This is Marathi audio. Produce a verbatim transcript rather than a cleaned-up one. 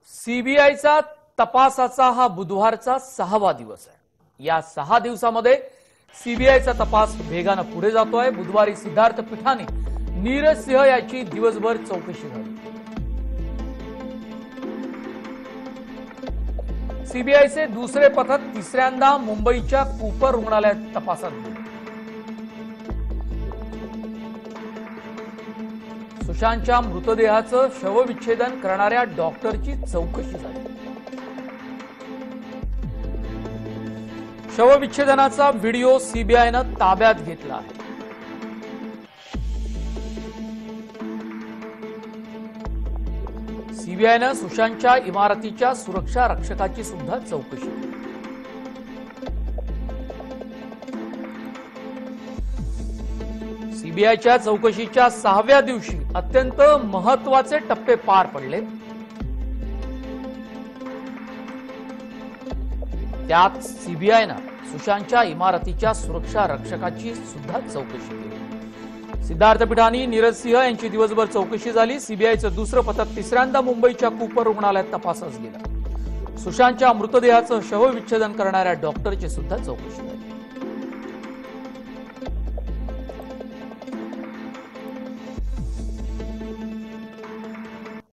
सीबीआयचा तपासाचा हा बुधवारचा सहावा दिवस आहे। या सहा दिवसांमध्ये सीबीआयचा तपास वेगाने पुढे जातोय। बुधवारी सिद्धार्थ पिठानी नीरज सिंह याची दिवसभर चौकशी झाली। सीबीआयचे दुसरे पथक तिसऱ्यांदा मुंबईच्या कूपर रुग्णालयात तपासात गेले। सुशांतच्या मृतदेहाचं शवविच्छेदन करणाऱ्या डॉक्टरची चौकशी झाली। शवविच्छेदनाचा व्हिडिओ सीबीआयनं ताब्यात घेतला आहे। सीबीआयनं सुशांतच्या इमारतीच्या सुरक्षा रक्षकाची सुद्धा चौकशी केली। सीबीआयच्या चौकशीच्या सहाव्या दिवशी अत्यंत महत्त्वाचे टप्पे पार पडले। त्यात सीबीआयनं सुशांतच्या इमारतीच्या सुरक्षा रक्षकाची सुद्धा चौकशी केली। सिद्धार्थ पिठानी नीरज सिंह यांची दिवसभर चौकशी झाली। सीबीआयचं दुसरं पथक तिसऱ्यांदा मुंबईच्या कूपर रुग्णालयात तपासास गेलं। सुशांतच्या मृतदेहाचं शवविच्छेदन करणाऱ्या डॉक्टरची सुद्धा चौकशी झाली।